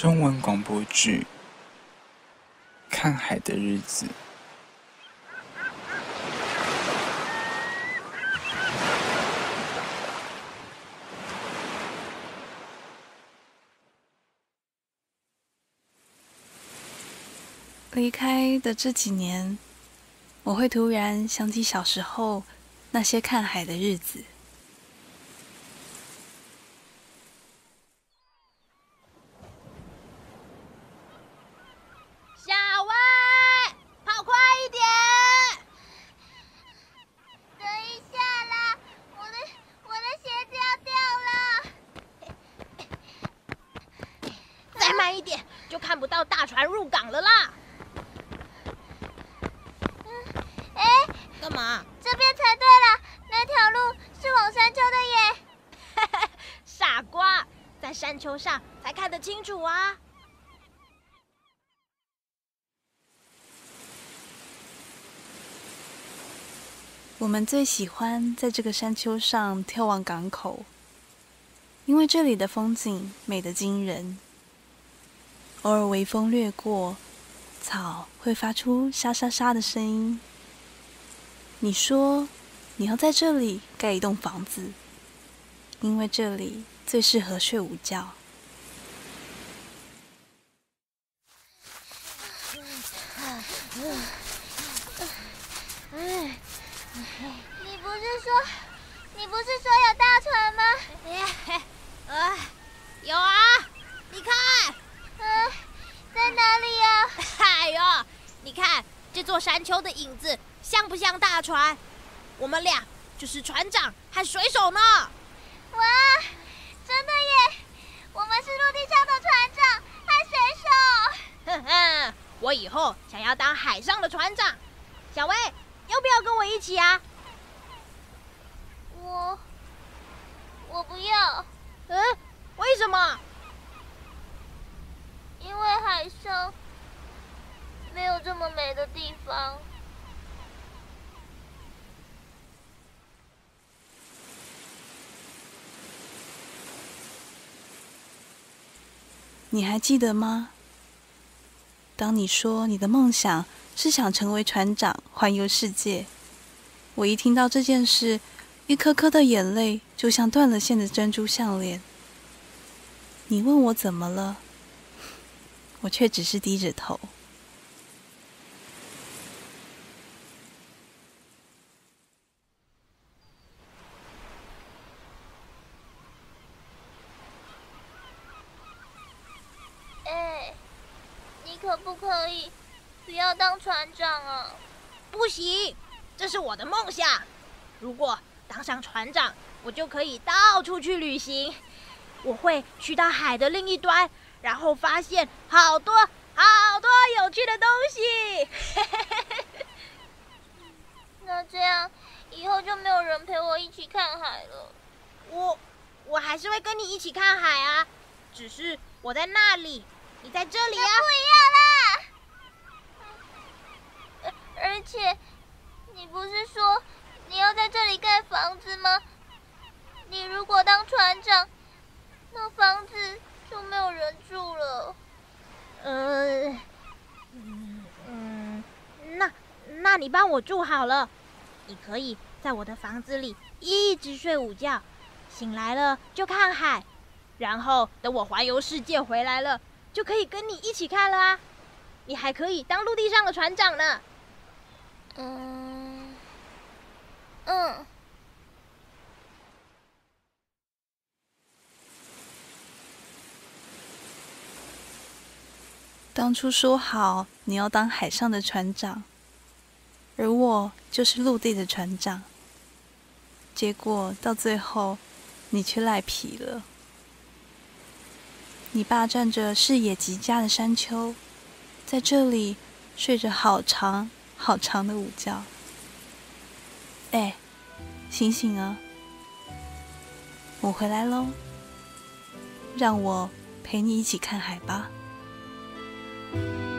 中文广播剧《看海的日子》。离开的这几年，我会突然想起小时候那些看海的日子。 小薇，跑快一点！ 等一下啦，我的鞋子要掉了。 再慢一点，就看不到大船入港了啦。干嘛？ 这边才对啦，那条路是往山丘的耶。 傻瓜，在山丘上才看得清楚啊。 我们最喜欢在这个山丘上眺望港口，因为这里的风景美得惊人。偶尔微风掠过，草会发出沙沙沙的声音。你说你要在这里盖一栋房子，因为这里最适合睡午觉。 你不是说有大船吗？ 有啊，你看。 在哪里呀？ 哎呦，你看这座山丘的影子像不像大船？我们俩就是船长和水手呢。 哇，真的耶！我们是陆地上的船长和水手。 哼哼，我以后想要当海上的船长。小薇，要不要跟我一起啊？ 我不要。 为什么？ 因为海上没有这么美的地方。 你还记得吗？当你说你的梦想是想成为船长，环游世界，我一听到这件事，一颗颗的眼泪就像断了线的珍珠项链。你问我怎么了，我却只是低着头。 你可不可以不要当船长啊？ 不行，这是我的梦想。如果当上船长，我就可以到处去旅行。我会去到海的另一端，然后发现好多好多有趣的东西。 那这样以后就没有人陪我一起看海了。 我还是会跟你一起看海啊，只是我在那里，你在这里啊。 不一样啦！而且，你不是说你要在这里盖房子吗？你如果当船长，那房子就没有人住了。 那你帮我住好了。你可以在我的房子里一直睡午觉，醒来了就看海，然后等我环游世界回来了，就可以跟你一起看了啊。你还可以当陆地上的船长呢。 当初说好你要当海上的船长，而我就是陆地的船长，结果到最后你却赖皮了。你霸占着视野极佳的山丘，在这里睡着好长好长的午觉。醒醒啊，我回来喽，让我陪你一起看海吧。